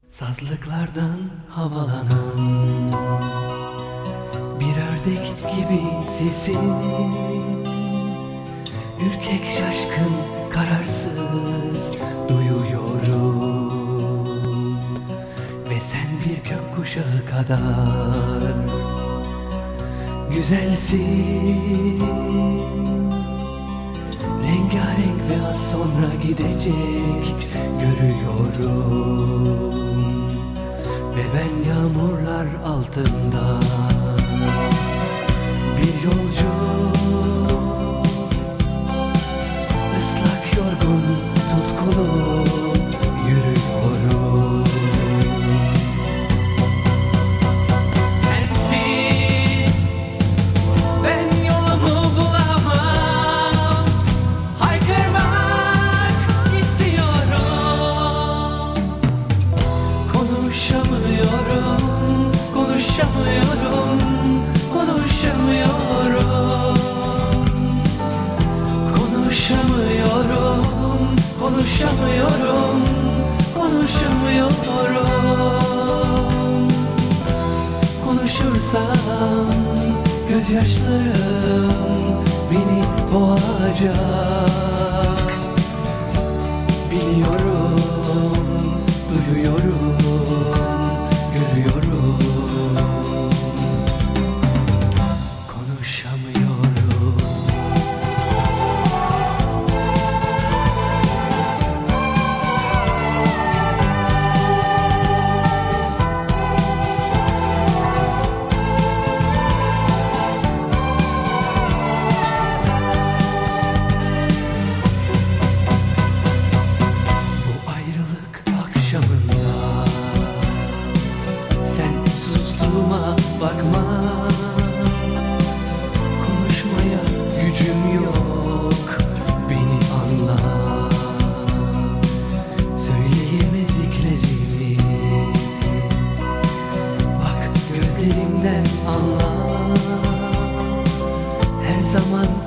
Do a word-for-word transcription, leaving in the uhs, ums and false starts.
Sazlıklardan havalanan bir ördek gibi sesin, ürkek, şaşkın, kararsız duyuyorum. Ve sen bir gökkuşağı kadar güzelsin, rengarenk ve az sonra gidecek görüyorum. Ve ben yağmurlar altında bir yolcu, ıslak, yorgun, tutkulu yürüyorum. Sensiz ben yolumu bulamam, haykırmak istiyorum. Konuşamıyorum, konuşamıyorum, konuşamıyorum. Konuşamıyorum, konuşamıyorum, konuşamıyorum. Konuşursam gözyaşlarım beni boğacak. Biliyorum, duyuyorum, görüyorum. Konuşamıyorum. Bu ayrılık akşamında sen sustuğuma bakma. Konuşmaya gücüm yok, beni anla. Söyleyemediklerimi bak gözlerimden anla. Her zaman